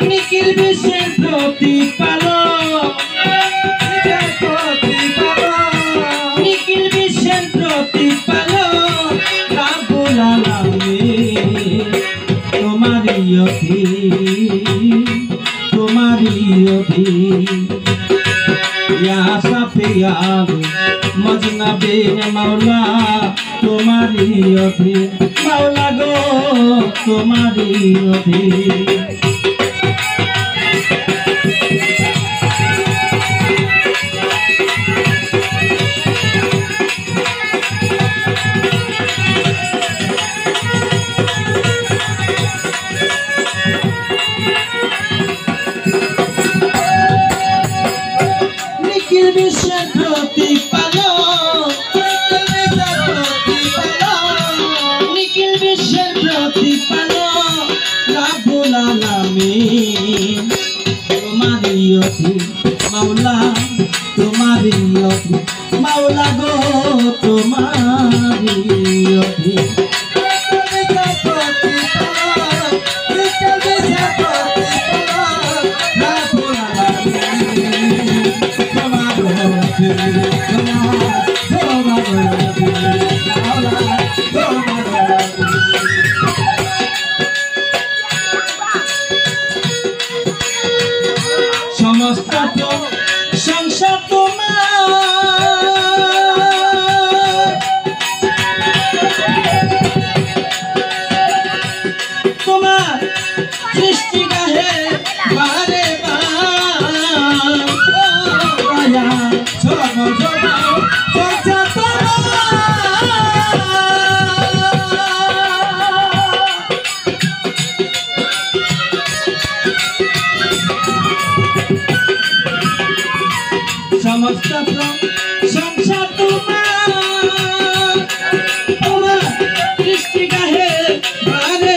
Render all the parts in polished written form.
নিখিল বিশ্বের প্রতিপালক নিখিল বিশ্বের প্রতিপালক রাব্বুল আলামিন তোমারই অধীন ইয়া সাফিয়াল মজনবিন মাওলা তোমারই অধীন মাওলা গো তোমারই অধীন বিশ্বের প্রতিপালক নিখিল বিশ্বের প্রতিপালক রাব্বুল আলামিন তোমারই অধীন মাওলা তোমারই অধীন মাওলা গো তোমারই অধীন সমস্ত সংসার তোমার সৃষ্টি গাহে বারে সমস্ত সংসার তোমার সৃষ্টি গাহে বারে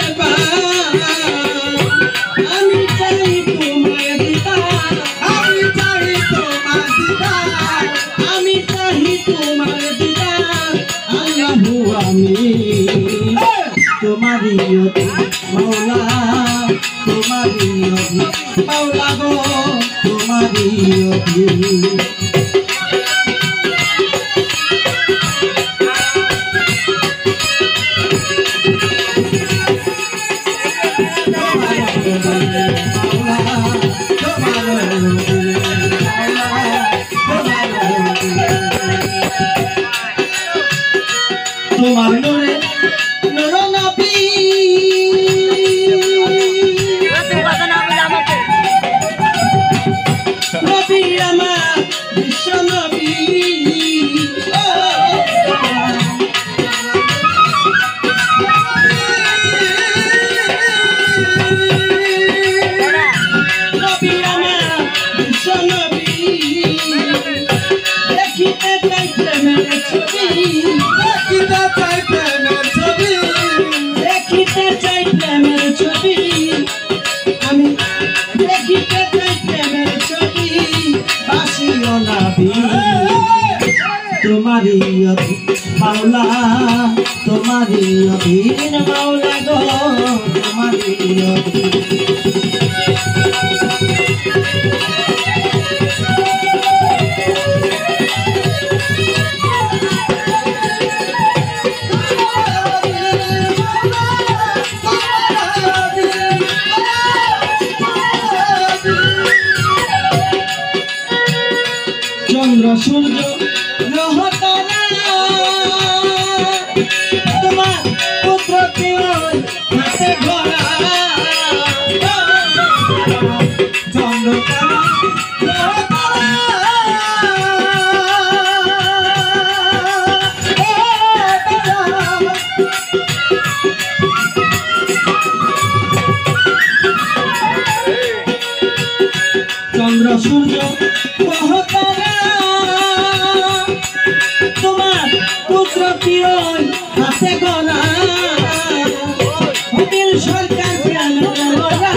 আমি চাই তোমার দিদার আমি চাই তোমার দিদার আমি চাই তোমার দিদার আল্লাহু আমি তোমারই অধীন মাওলা তোমারই অধীন মাওলা গো তোমারই অধীন তোমার নূরে নূর নবী নবী আমার বিশ্ব নবী নবী আমার বিশ্ব নবী দেখিতে চাই প্রেমের ছবি দেখিতে চাই প্রেমের ছবি আমি দেখিতে চাই প্রেমের ছবি বাসিও নাবি তোমারই অধীন মাওলা তোমারই অধীন মাওলা গো তোমারই অধীন চন্দ্র সূর্য গ্রহ তারা তোমার পুত্র কেউ হাতে ধরা চন্দ্র তারা গ্রহ তারা চন্দ্র সূর্য গ্রহ তারা তোমার পুত্র কিরণ হাতে গড়া হবিল সরকার প্রেমের মরা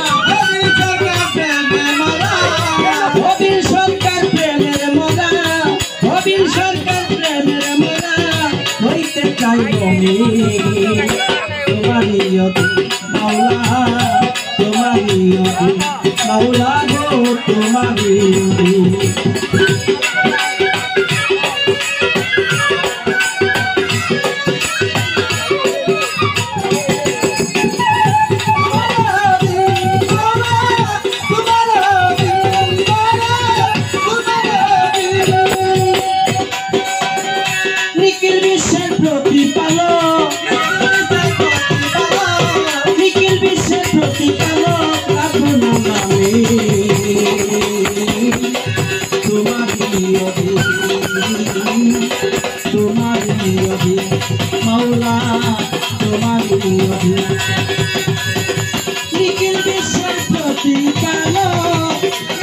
হবিল সরকার প্রেমের মরা হবিল সরকার প্রেমের মরা হইতে চাইব তোমারই অধীন মাওলা তোমারই অধীন মাওলা গো তোমারই অধীন নিখিল বিশ্বের প্রতিপালক নিখিল বিশ্বের প্রতিপালক আপন নামে তোমারই অধীন তোমারই অধীন মাওলা তোমারই অধীন নিখিল বিশ্বের প্রতিপালক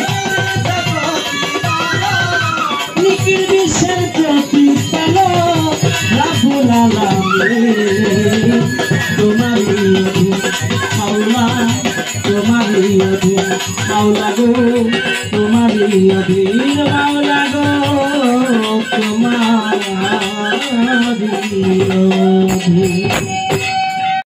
নিখিল বিশ্বের প্রতিপালক রাব্বুল আলামিন তোমারই অধীন মাওলা তোমারই অধীন মাওলা গো তোমারই অধীন মাওলা গো তোমারই অধীন